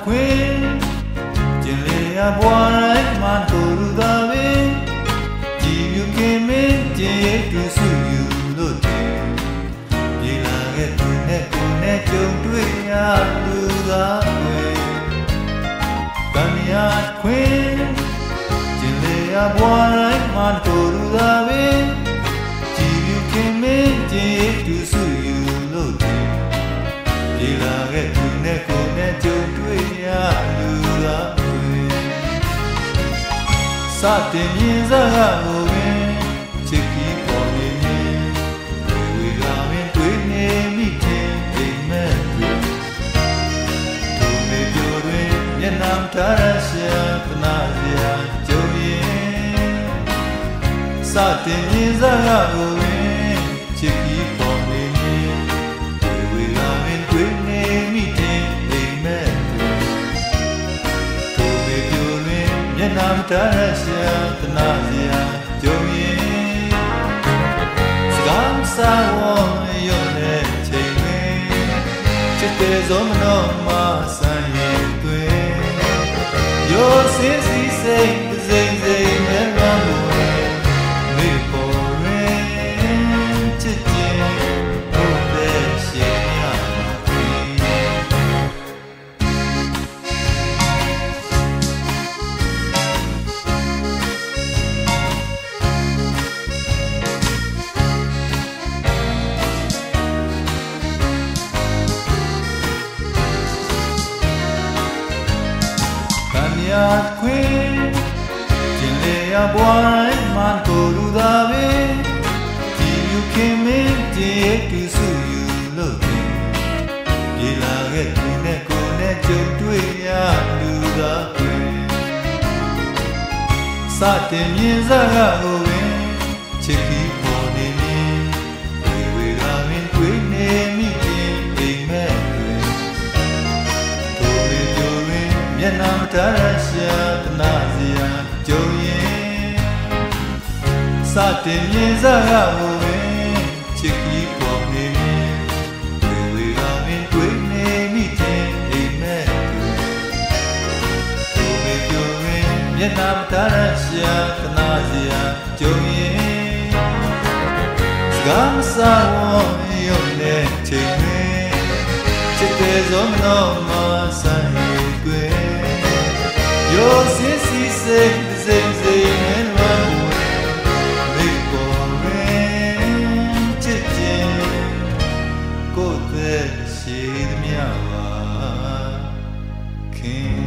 ခွင်ကျင်လေရဘွားတိုင်းမှတို့လူသာပင်ကြည်မြူခင်မင်းကျင်ရတူစုယူလို့တယ်ပြေလာခဲ့သူနဲ့ကိုယ်နဲ့ကြုံတွေ့ရလူသာတွေတန်ရခွင်ကျင်လေရဘွားတိုင်းမှတို့လူသာပင်ကြည်မြူခင်မင်းကျင်ရတူစုယူလို့တယ်ပြေလာခဲ့သူနဲ့ကိုယ်နဲ့ကြုံတွေ့ရလူသာစတင်မြင်စကားကိုပင်ချစ်ပြီးပေါ်နေရင်ဝေကပင်တွေ့နေမိတဲ့အိမ်မက်တွေသူမေပြောတွင်မျက်နှာထားရရှာသနာစရာကြုံရင်စတင်မြင်စကားကိုပင်ချစ်ပြီးပေါ်နေရင်ဝေကပင်တွေ့နေမိတဲ့အိမ်မက်တွေသူမေပြောတွင်မျက်နှာထားရရှာသနာစရာကြုံရင်စကားမစားဝရုံနဲ့ချိန်တွင်ချစ်တဲ့ဇောမနောမဆန်းရင်တွင်ရောစင်းစီစိတ်စိမ့်စိမ့်နဲ့လွမ်းလို့မေပေါ်ရင်ချစ်ခြင်းဟုတ်တဲ့ရှင်ရမှာခွင်ကျင်လေရဘွားတိုင်းမှကိုလူသာပင်ကြည်ယူခင်မင်းကြည်ရတူစုယူလို့တယ်ပြေလာခဲ့သူနဲ့ကိုယ်နဲ့ကြုံတွေ့ရလူသာတွင်စတင်မြင်စကားကိုပင်ချစ်ပြီးပေါ်နေရင်ဝေကပင်တွေ့နေမိတဲ့အိမ်မက်တွေသူမေပြောတွင်မျက်နှာထားရရှာသနာစရာကြုံရင်စတင်မြင်စကားကိုပင်ချစ်ပြီးပေါ်နေရင်ဝေကပင်တွေ့နေမိတဲ့အိမ်မက်တွေသူမေပြောတွင်မျက်နှာထားရရှာသနာစရာကြုံရင်စကားမစားဝရုံနဲ့ချိန်တွင်ချစ်တဲ့ဇောမနောမဆန်းရင်တွင်ရောစင်းစီစိတ်စိမ့်စိမ့်နဲ့လွမ်းလို့မေပေါ်ရင်ချစ်ခြင်းကိုယ်သက်ရှိသည်များပါခင်